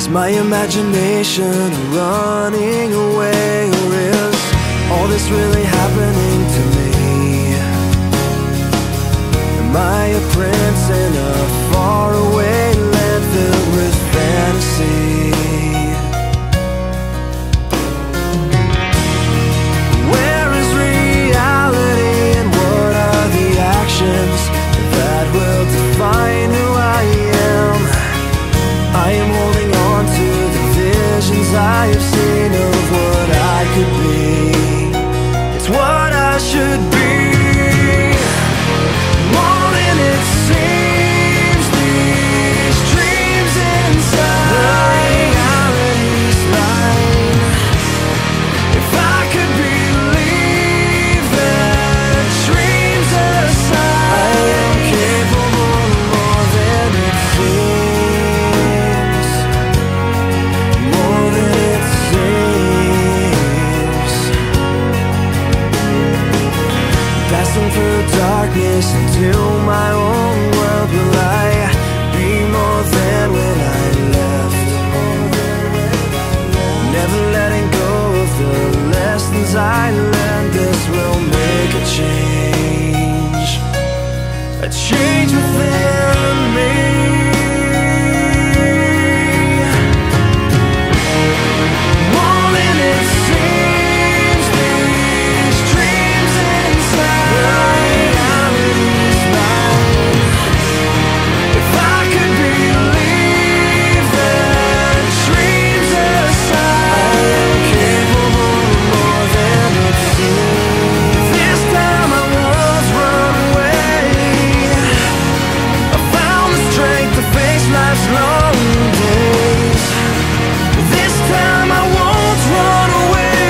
Is my imagination running away, or is all this really happening to me? Am I a prince in a faraway land filled with fantasy? Where is reality, and what are the actions that will define who I am? I am holding on to the visions I have seen of what I could be. It's what I should be. More than it seems, these dreams inside the reality's line. If I could believe that dreams aside, I am capable of more than it seems. More than it seems. Passing through darkness into my own world, will I be more than when I left? Never letting go of the lessons I learned. This will make a change within me. More than it seems, these dreams inside the reality's line. If I could believe that dreams aside, I am capable of more than it seems. This time I won't run away. I found the strength to face life's long days. This time I won't run away.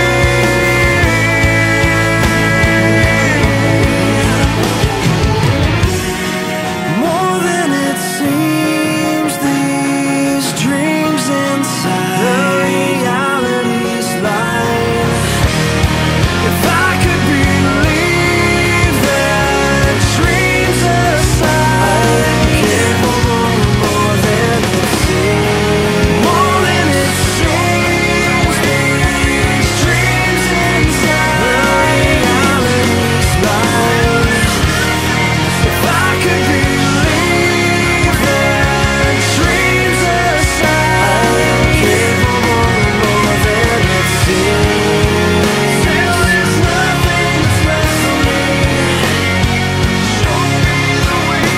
More than it seems, these dreams inside the reality's line. If I could believe that dreams aside, I am capable of more than it seems. More than it seems, these dreams inside the reality's line. If I could believe that dreams aside, I am capable of more than it seems. Till there's nothing that's left for me. Show me the way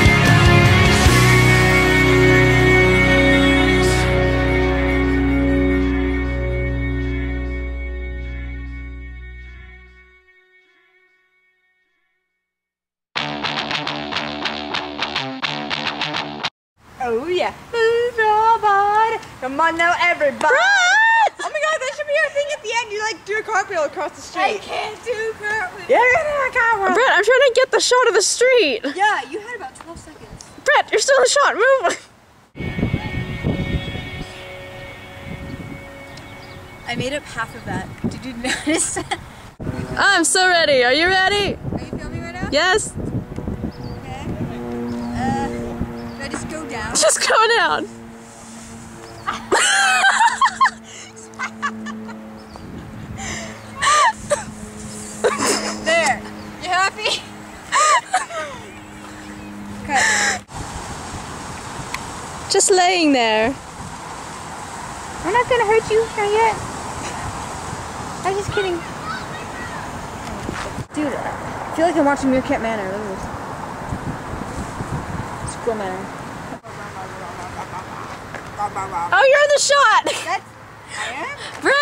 Oh yeah, who's nobody? Come on now, everybody. Oh my God, that should be our thing at the end. You like do a cartwheel across the street. I can't do cartwheels. Yeah, you're gonna do a cartwheel. Brett, I'm trying to get the shot of the street. Yeah, you had about 12 seconds. Brett, you're still in the shot. Move. I made up half of that. Did you notice that? I'm so ready. Are you ready? Are you filming right now? Yes. Okay. Do I just go down? Just go down. There. You happy? Okay. Just laying there. We're not gonna hurt you, not yet. I'm just kidding. Dude, I feel like I'm watching Meerkat Manor. Look at this. Squirrel Manor. Oh, you're in the shot. That's... I am? Brett.